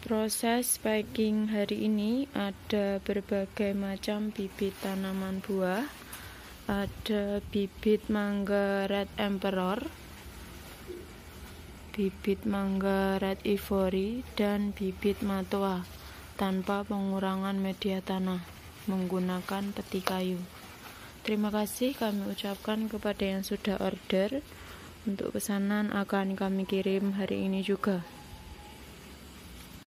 Proses packing hari ini ada berbagai macam bibit tanaman buah. Ada bibit mangga red emperor, bibit mangga red ivory, dan bibit matoa tanpa pengurangan media tanah menggunakan peti kayu. Terima kasih kami ucapkan kepada yang sudah order. Untuk pesanan akan kami kirim hari ini juga.